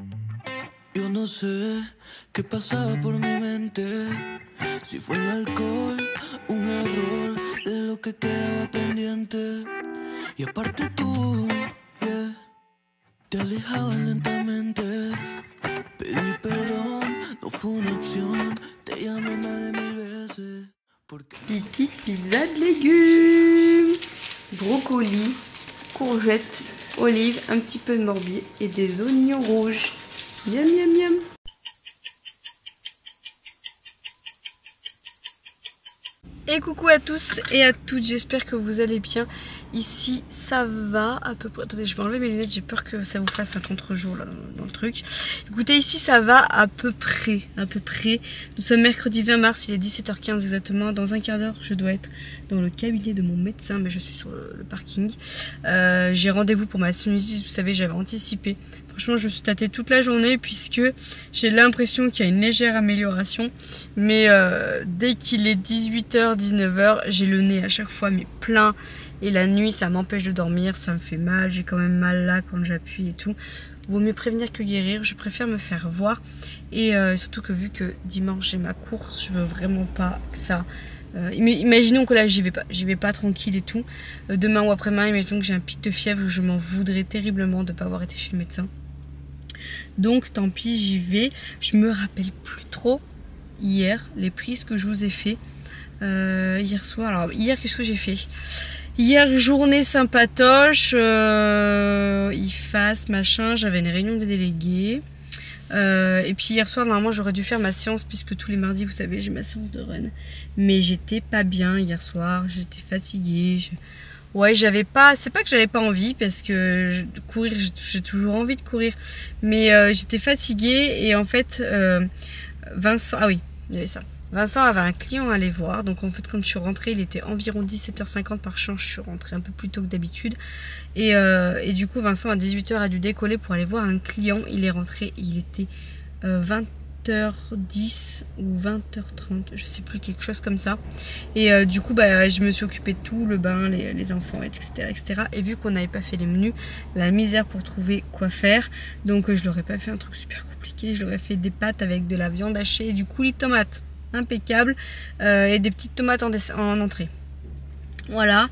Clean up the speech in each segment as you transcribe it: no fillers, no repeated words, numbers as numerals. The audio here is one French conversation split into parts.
Yo no sé qué pasaba por mi mente, si fue el alcohol, un error de lo que quedaba pendiente. Y aparte tú, yeah, te alejabas lentamente. Pedir perdón no fue una opción, te llamé más de 1000 veces. Petite pizza de légumes, brocoli, courgettes, olives, un petit peu de morbier et des oignons rouges. Miam miam miam. Et coucou à tous et à toutes, j'espère que vous allez bien. Ici ça va à peu près. Attendez, je vais enlever mes lunettes, j'ai peur que ça vous fasse un contre-jour là dans le truc. Écoutez, ici ça va à peu près. Nous sommes mercredi 20 mars, il est 17h15 exactement. Dans un quart d'heure, je dois être dans le cabinet de mon médecin, mais je suis sur le parking. J'ai rendez-vous pour ma sinusite, vous savez, j'avais anticipé. Franchement, je me suis tâtée toute la journée puisque j'ai l'impression qu'il y a une légère amélioration. Mais dès qu'il est 18h, 19h, j'ai le nez à chaque fois mais plein. Et la nuit, ça m'empêche de dormir, ça me fait mal. J'ai quand même mal là quand j'appuie et tout. Vaut mieux prévenir que guérir. Je préfère me faire voir. Et surtout que vu que dimanche, j'ai ma course, je veux vraiment pas que ça... imaginons que là j'y vais pas tranquille et tout. Demain ou après-demain, imaginons que j'ai un pic de fièvre, je m'en voudrais terriblement de ne pas avoir été chez le médecin. Donc tant pis, j'y vais. Je me rappelle plus trop hier les prises que je vous ai fait hier soir. Alors hier, qu'est-ce que j'ai fait? Hier, journée sympatoche, IFAS, machin, j'avais une réunion de délégués. Et puis hier soir, normalement, j'aurais dû faire ma séance, puisque tous les mardis, vous savez, j'ai ma séance de run. Mais j'étais pas bien hier soir, j'étais fatiguée. Ouais, j'avais pas... C'est pas que j'avais pas envie, parce que courir, j'ai toujours envie de courir. Mais j'étais fatiguée, et en fait, Vincent... Ah oui, il y avait ça. Vincent avait un client à aller voir, donc en fait quand je suis rentrée, il était environ 17h50 par chance, je suis rentrée un peu plus tôt que d'habitude. Et du coup Vincent à 18h a dû décoller pour aller voir un client, il est rentré, il était 20h10 ou 20h30, je sais plus, quelque chose comme ça. Et du coup bah, je me suis occupée de tout, le bain, les enfants, etc., etc. Et vu qu'on n'avait pas fait les menus, la misère pour trouver quoi faire, donc je leur ai pas fait un truc super compliqué, je leur ai fait des pâtes avec de la viande hachée et du coulis de tomate. Impeccable, et des petites tomates en entrée. Voilà,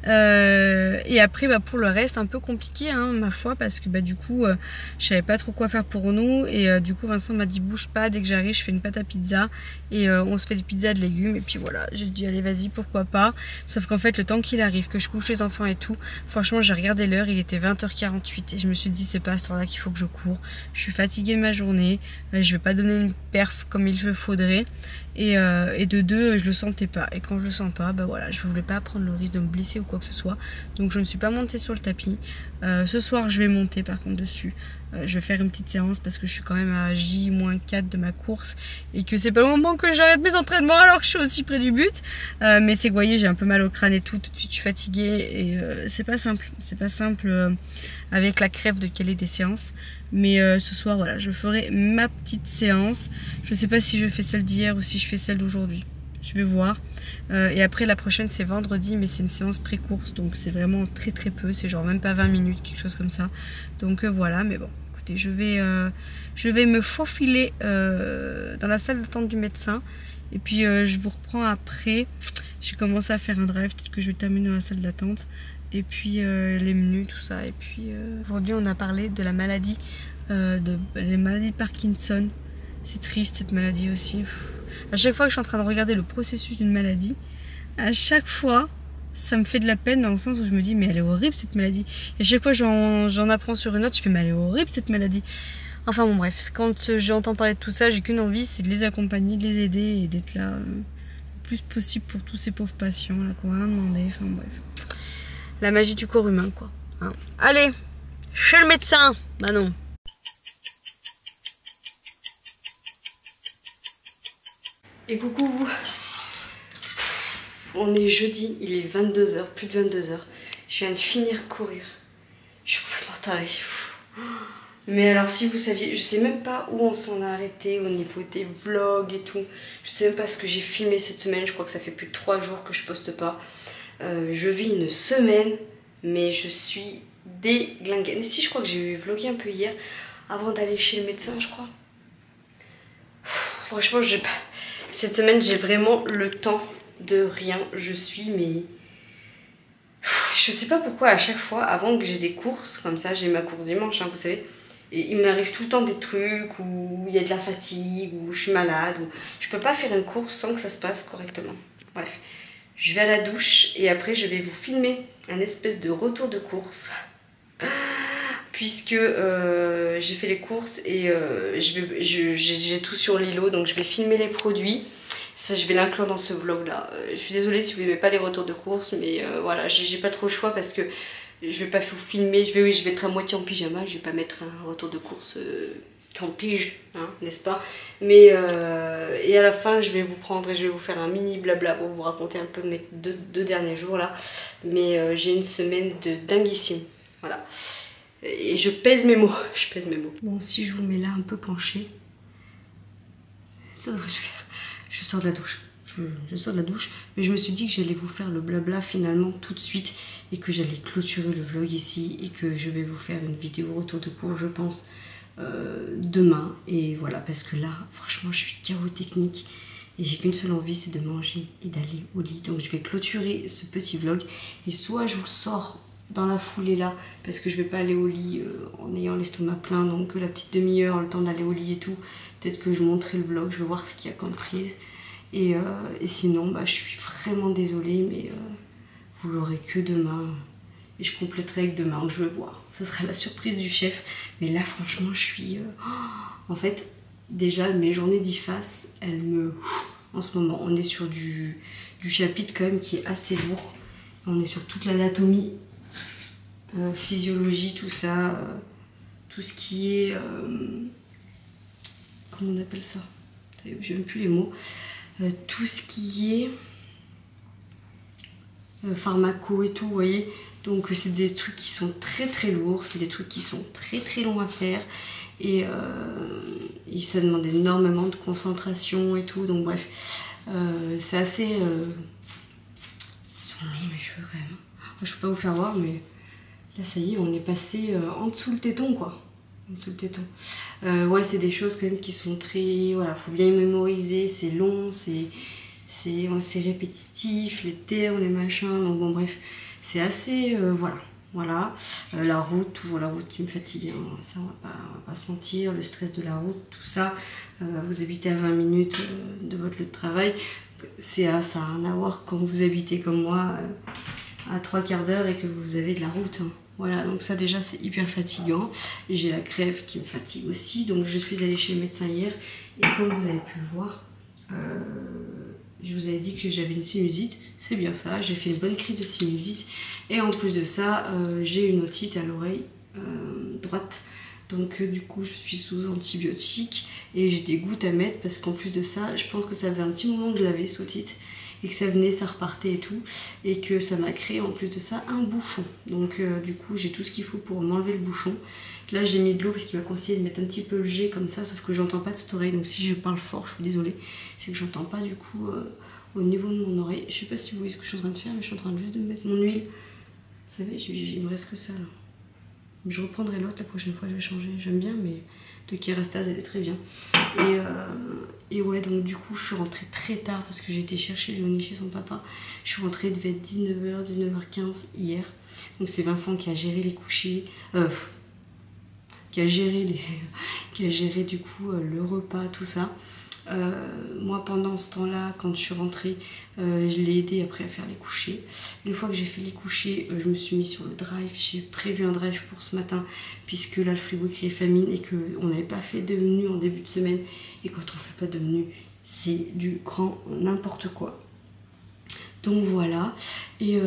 et après bah, pour le reste un peu compliqué hein, ma foi, parce que bah, du coup je savais pas trop quoi faire pour nous. Et du coup Vincent m'a dit bouge pas, dès que j'arrive je fais une pâte à pizza. Et on se fait des pizzas de légumes. Et puis voilà, j'ai dit allez vas-y pourquoi pas. Sauf qu'en fait le temps qu'il arrive, que je couche les enfants et tout, franchement j'ai regardé l'heure, il était 20h48. Et je me suis dit c'est pas à ce temps là qu'il faut que je cours. Je suis fatiguée de ma journée, je vais pas donner une perf comme il le faudrait. Et de deux, je le sentais pas. Et quand je le sens pas, bah voilà, je voulais pas prendre le risque de me blesser ou quoi que ce soit. Donc je ne suis pas montée sur le tapis. Ce soir, je vais monter par contre dessus. Je vais faire une petite séance parce que je suis quand même à J-4 de ma course. Et que c'est pas le moment que j'arrête mes entraînements alors que je suis aussi près du but. Mais c'est que vous voyez, j'ai un peu mal au crâne et tout. Tout de suite, je suis fatiguée. Et c'est pas simple. C'est pas simple avec la crève de caler des séances. Mais ce soir, voilà, je ferai ma petite séance. Je sais pas si je fais celle d'hier ou si je fais celle d'aujourd'hui. Je vais voir. Et après, la prochaine, c'est vendredi, mais c'est une séance pré-course. Donc, c'est vraiment très très peu. C'est genre même pas 20 minutes, quelque chose comme ça. Donc, voilà. Mais bon, écoutez, je vais me faufiler dans la salle d'attente du médecin. Et puis, je vous reprends après. J'ai commencé à faire un drive. Peut-être que je vais terminer dans la salle d'attente. Et puis les menus, tout ça. Et puis aujourd'hui on a parlé de la maladie, des maladies de Parkinson. C'est triste cette maladie aussi. À chaque fois que je suis en train de regarder le processus d'une maladie, à chaque fois ça me fait de la peine dans le sens où je me dis mais elle est horrible cette maladie. Et à chaque fois j'en apprends sur une autre, je fais mais elle est horrible cette maladie. Enfin bon bref, quand j'entends parler de tout ça, j'ai qu'une envie, c'est de les accompagner, de les aider et d'être là le plus possible pour tous ces pauvres patients là qu'on va rien demander. Enfin bref. La magie du corps humain, quoi. Hein. Allez, chez le médecin. Bah non. Et coucou vous. On est jeudi, il est 22h, plus de 22h. Je viens de finir courir. Je suis complètement tarée. Mais alors si vous saviez, je sais même pas où on s'en a arrêté au niveau des vlogs et tout. Je sais même pas ce que j'ai filmé cette semaine. Je crois que ça fait plus de 3 jours que je poste pas. Je vis une semaine, mais je suis déglinguée. Si, je crois que j'ai vlogué un peu hier. avant d'aller chez le médecin, je crois. Franchement, cette semaine, j'ai vraiment le temps de rien. Je suis, mais... Je sais pas pourquoi, à chaque fois, avant que j'ai des courses, comme ça, j'ai ma course dimanche, hein, vous savez, et il m'arrive tout le temps des trucs où il y a de la fatigue, où je suis malade, où je peux pas faire une course sans que ça se passe correctement. Bref, je vais à la douche et après, je vais vous filmer un espèce de retour de course. Puisque j'ai fait les courses et j'ai tout sur Lilo, donc je vais filmer les produits. Ça, je vais l'inclure dans ce vlog là. Je suis désolée si vous n'aimez pas les retours de courses, mais voilà, j'ai pas trop le choix parce que je vais pas vous filmer. Je vais être à moitié en pyjama, je vais pas mettre un retour de course en pige, hein, n'est-ce pas? Mais et à la fin, je vais vous prendre et je vais vous faire un mini blabla pour vous raconter un peu mes deux derniers jours là. Mais j'ai une semaine de dinguissime, voilà. Et je pèse mes mots, Bon, si je vous mets là un peu penché, ça devrait le faire. Je sors de la douche. Je sors de la douche, mais je me suis dit que j'allais vous faire le blabla finalement tout de suite et que j'allais clôturer le vlog ici et que je vais vous faire une vidéo retour de cours, je pense, demain. Et voilà, parce que là, franchement, je suis chaos technique et j'ai qu'une seule envie, c'est de manger et d'aller au lit. Donc je vais clôturer ce petit vlog et soit je vous le sors dans la foulée là, parce que je vais pas aller au lit en ayant l'estomac plein, donc la petite demi-heure, le temps d'aller au lit et tout, peut-être que je monterai le vlog, je vais voir ce qu'il y a comme prise, et sinon bah, je suis vraiment désolée, mais vous l'aurez que demain, et je compléterai avec demain, donc je vais voir, ça sera la surprise du chef, mais là franchement je suis, en fait déjà mes journées d'IFAS, elles me, en ce moment on est sur du chapitre quand même qui est assez lourd, on est sur toute l'anatomie, physiologie, tout ça, tout ce qui est, comment on appelle ça, j'ai même plus les mots, tout ce qui est pharmaco et tout, vous voyez, donc c'est des trucs qui sont très très lourds, c'est des trucs qui sont très très longs à faire, et ça demande énormément de concentration et tout, donc bref, c'est assez, ils sont longs mes cheveux quand même, moi, je peux pas vous faire voir, mais là, ça y est, on est passé en dessous le téton, quoi. En dessous le téton. Ouais, c'est des choses quand même qui sont très... Voilà, faut bien les mémoriser, c'est long, c'est répétitif, les termes, les machins, donc bon, bref. C'est assez... voilà. La route, toujours la route qui me fatigue, hein, ça, on va pas se mentir, le stress de la route, tout ça. Vous habitez à 20 minutes de votre lieu de travail, ça a rien à voir quand vous habitez comme moi à 3/4 d'heure et que vous avez de la route, hein. Voilà, donc ça déjà c'est hyper fatigant. J'ai la crève qui me fatigue aussi, donc je suis allée chez le médecin hier et comme vous avez pu le voir, je vous avais dit que j'avais une sinusite, c'est bien ça, j'ai fait une bonne crise de sinusite et en plus de ça j'ai une otite à l'oreille droite, donc du coup je suis sous antibiotiques et j'ai des gouttes à mettre parce qu'en plus de ça je pense que ça faisait un petit moment que je l'avais cette otite et que ça venait, ça repartait et tout, et que ça m'a créé en plus de ça un bouchon. Donc du coup j'ai tout ce qu'il faut pour m'enlever le bouchon. Là j'ai mis de l'eau parce qu'il m'a conseillé de mettre un petit peu le jet comme ça, sauf que j'entends pas de cette oreille, donc si je parle fort, je suis désolée, c'est que j'entends pas du coup au niveau de mon oreille. Je sais pas si vous voyez ce que je suis en train de faire, mais je suis en train juste de mettre mon huile. Vous savez, il me reste que ça là. Je reprendrai l'autre la prochaine fois, je vais changer. J'aime bien, mais de Kerastase, elle est très bien. Et ouais, donc du coup, je suis rentrée très tard parce que j'ai été chercher Léonie chez son papa. Je suis rentrée, il devait être 19h, 19h15 hier. Donc c'est Vincent qui a géré les couchers, qui a géré du coup le repas, tout ça. Moi pendant ce temps-là, quand je suis rentrée, je l'ai aidé après à faire les couchers. Une fois que j'ai fait les couchers, je me suis mis sur le drive. J'ai prévu un drive pour ce matin puisque là le frigo criait famine et qu'on n'avait pas fait de menu en début de semaine. Et quand on fait pas de menu, c'est du grand n'importe quoi. Donc voilà, et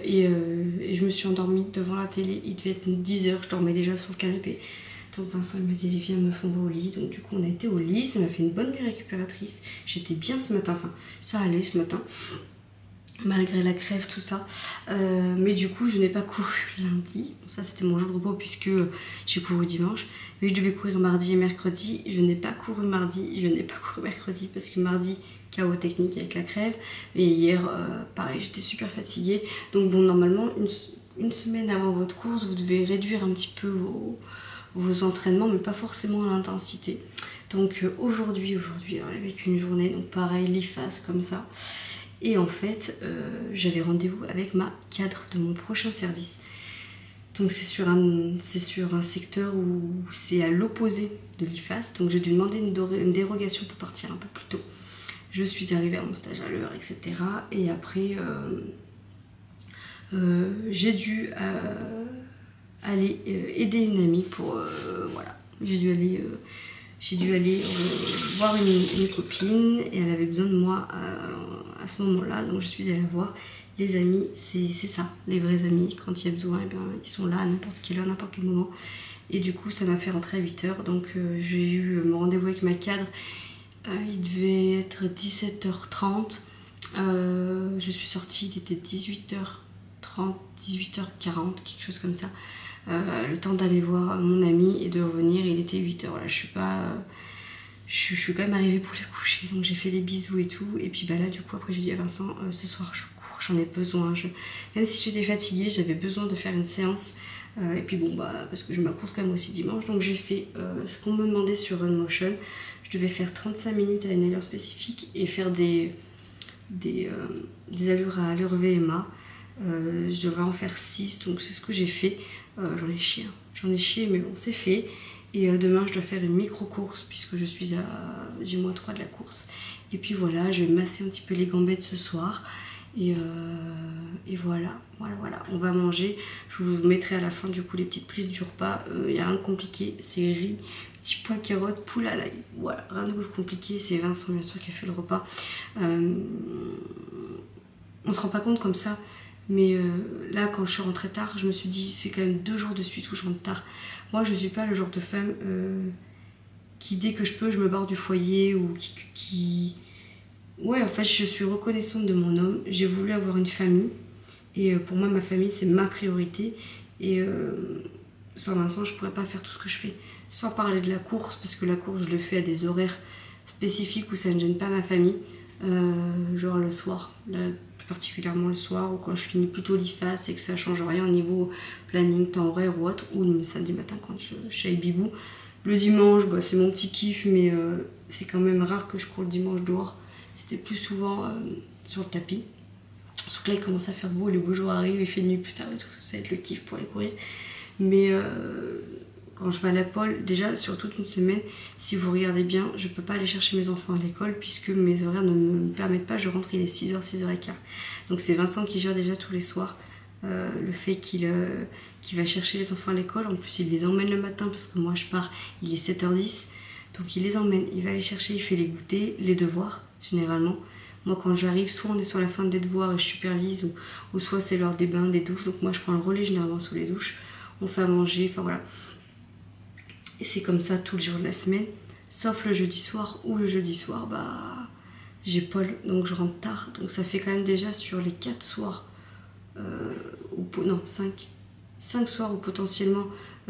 je me suis endormie devant la télé, il devait être 10h, je dormais déjà sur le canapé. Donc Vincent m'a dit viens meuf on va au lit, donc du coup on a été au lit, ça m'a fait une bonne nuit récupératrice, j'étais bien ce matin, enfin ça allait ce matin, malgré la crève tout ça, mais du coup je n'ai pas couru lundi, bon, ça c'était mon jour de repos puisque j'ai couru dimanche, mais je devais courir mardi et mercredi, je n'ai pas couru mardi, je n'ai pas couru mercredi parce que mardi chaos technique avec la crève, et hier pareil j'étais super fatiguée, donc bon normalement une semaine avant votre course vous devez réduire un petit peu vos entraînements, mais pas forcément à l'intensité. Donc aujourd'hui, alors avec une journée, donc pareil, l'IFAS comme ça. Et en fait, j'avais rendez-vous avec ma cadre de mon prochain service. Donc c'est sur un secteur où c'est à l'opposé de l'IFAS. Donc j'ai dû demander une dérogation pour partir un peu plus tôt. Je suis arrivée à mon stage à l'heure, etc. Et après, j'ai dû aller aider une amie pour... voilà, j'ai dû aller voir une copine et elle avait besoin de moi à ce moment-là. Donc je suis allée la voir. Les amis, c'est ça, les vrais amis. Quand il y a besoin, eh bien, ils sont là à n'importe quelle heure, n'importe quel moment. Et du coup, ça m'a fait rentrer à 8 h. Donc j'ai eu mon rendez-vous avec ma cadre. Il devait être 17h30. Je suis sortie, il était 18h30, 18h40, quelque chose comme ça. Le temps d'aller voir mon ami et de revenir, il était 8 h. Voilà, je suis quand même arrivée pour les coucher, donc j'ai fait des bisous et tout. Et puis bah là, du coup, après, j'ai dit à Vincent, ce soir, je cours, j'en ai besoin. Même si j'étais fatiguée, j'avais besoin de faire une séance. Et puis bon, bah, parce que je ma course quand même aussi dimanche, donc j'ai fait ce qu'on me demandait sur Runmotion. Je devais faire 35 minutes à une allure spécifique et faire des allures à allure VMA. Je devrais en faire 6, donc c'est ce que j'ai fait. J'en ai chié, mais bon, c'est fait. Et demain, je dois faire une micro-course puisque je suis à J-3 de la course. Et puis voilà, je vais masser un petit peu les gambettes ce soir. Et voilà, on va manger. Je vous mettrai à la fin du coup les petites prises du repas. Il n'y a rien de compliqué, c'est riz, petits pois carottes, poule à l'ail. Voilà, rien de compliqué, c'est Vincent bien sûr qui a fait le repas. On se rend pas compte comme ça, mais là quand je suis rentrée tard, je me suis dit c'est quand même 2 jours de suite où je rentre tard. Moi je suis pas le genre de femme qui dès que je peux je me barre du foyer ou qui... Ouais, en fait, je suis reconnaissante de mon homme. J'ai voulu avoir une famille. Et pour moi, ma famille, c'est ma priorité. Et sans Vincent, je pourrais pas faire tout ce que je fais. Sans parler de la course, parce que la course, je le fais à des horaires spécifiques où ça ne gêne pas ma famille. Genre le soir, là, plus particulièrement le soir, ou quand je finis plutôt l'IFAS et que ça change rien au niveau planning, temps horaire ou autre. Ou le samedi matin quand je suis avec Bibou. Le dimanche, bah, c'est mon petit kiff, mais c'est quand même rare que je cours le dimanche dehors. C'était plus souvent sur le tapis. Sauf que là, il commence à faire beau, les beaux jours arrivent, il fait nuit plus tard et tout. Ça va être le kiff pour aller courir. Mais quand je vais à la pole, déjà sur toute une semaine, si vous regardez bien, je peux pas aller chercher mes enfants à l'école puisque mes horaires ne me permettent pas. Je rentre, il est 6 h, 6 h 15. Donc c'est Vincent qui gère déjà tous les soirs. Le fait qu'il va chercher les enfants à l'école. En plus, il les emmène le matin parce que moi je pars, il est 7 h 10. Donc il les emmène, il va les chercher, il fait les goûters, les devoirs. Généralement, moi quand j'arrive, soit on est sur la fin des devoirs et je supervise, ou soit c'est l'heure des bains, des douches. Donc moi je prends le relais généralement sous les douches, on fait à manger, enfin voilà. Et c'est comme ça tous les jours de la semaine, sauf le jeudi soir, où le jeudi soir, bah j'ai Paul, donc je rentre tard. Donc ça fait quand même déjà sur les 4 soirs, non 5 soirs où potentiellement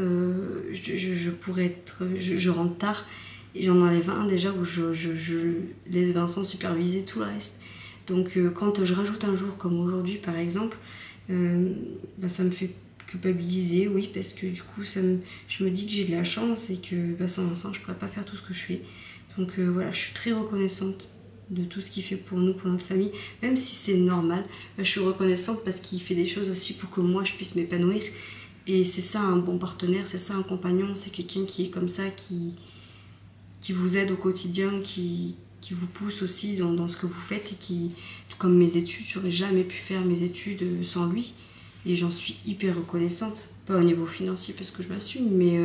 je pourrais être, je rentre tard. Et j'en enlève un déjà où je laisse Vincent superviser tout le reste. Donc quand je rajoute un jour comme aujourd'hui par exemple, bah, ça me fait culpabiliser, oui, parce que du coup je me dis que j'ai de la chance et que bah, sans Vincent je pourrais pas faire tout ce que je fais. Donc voilà, je suis très reconnaissante de tout ce qu'il fait pour nous, pour notre famille, même si c'est normal. Bah, je suis reconnaissante parce qu'il fait des choses aussi pour que moi je puisse m'épanouir. Et c'est ça un bon partenaire, c'est ça un compagnon, c'est quelqu'un qui est comme ça, qui vous aide au quotidien, qui vous pousse aussi dans ce que vous faites et qui, comme mes études, j'aurais jamais pu faire mes études sans lui et j'en suis hyper reconnaissante, pas au niveau financier parce que je m'assume, mais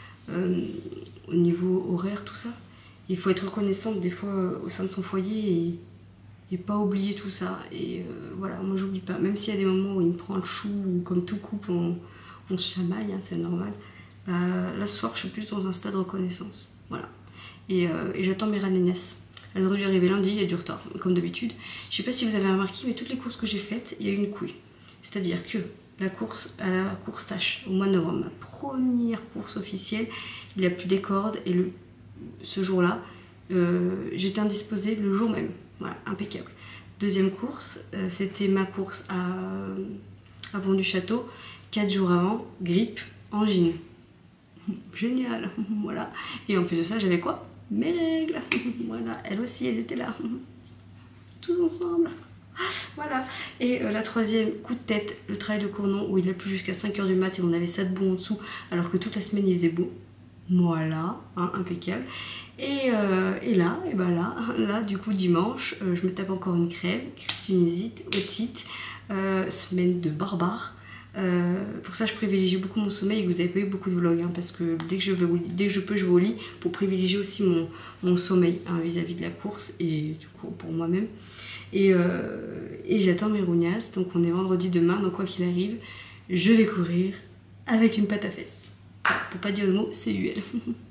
au niveau horaire, tout ça. Il faut être reconnaissante des fois au sein de son foyer et pas oublier tout ça. Et voilà, moi j'oublie pas, même s'il y a des moments où il me prend le chou ou comme tout couple on se chamaille, hein, c'est normal. Là ce soir je suis plus dans un stade de reconnaissance, voilà. Et j'attends mes Ranénias. Elles auraient dû arriver lundi, il y a du retard, comme d'habitude. Je sais pas si vous avez remarqué, mais toutes les courses que j'ai faites, il y a eu une couille. C'est-à-dire que la course à la course tâche, au mois de novembre, ma première course officielle, il n'y a plus des cordes, et ce jour-là, j'étais indisposée le jour même. Voilà, impeccable. Deuxième course, c'était ma course à Pont du Château, 4 jours avant, grippe, angine. Génial. Voilà. Et en plus de ça, j'avais quoi? Mes règles. Voilà, elles aussi, elles étaient là. Tous ensemble. Voilà. Et la troisième, coup de tête, le travail de Cournon où il a plu jusqu'à 5 h du mat et on avait ça de beau en dessous alors que toute la semaine il faisait beau. Voilà, hein, impeccable. Et là, et ben là, du coup dimanche, je me tape encore une crève, sinusite, otite, semaine de barbare. Pour ça je privilégie beaucoup mon sommeil et vous avez pas eu beaucoup de vlogs hein, parce que dès que je peux je vais au lit pour privilégier aussi mon sommeil hein, vis-à-vis de la course et du coup pour moi-même. Et j'attends mes rougnas, donc on est vendredi demain, donc quoi qu'il arrive, je vais courir avec une patte à fesses. Pour pas dire le mot, c'est UL.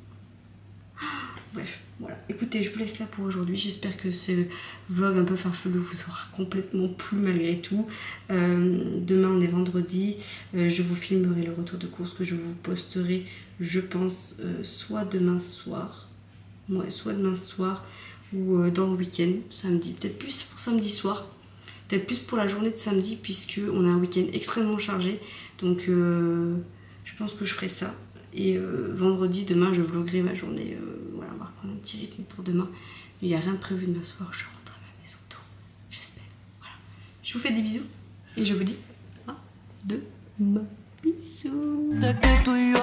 Bref, voilà. Écoutez, je vous laisse là pour aujourd'hui. J'espère que ce vlog un peu farfelu vous aura complètement plu malgré tout. Demain, on est vendredi. Je vous filmerai le retour de course que je vous posterai, je pense, soit demain soir. Ouais, soit demain soir ou dans le week-end, samedi. Peut-être plus pour samedi soir. Peut-être plus pour la journée de samedi puisque on a un week-end extrêmement chargé. Donc, je pense que je ferai ça. Et vendredi, demain, je vloggerai ma journée. Voilà, on va reprendre un petit rythme pour demain. Il n'y a rien de prévu demain soir. Je rentre à ma maison tôt. J'espère. Voilà. Je vous fais des bisous. Et je vous dis à demain. Bisous.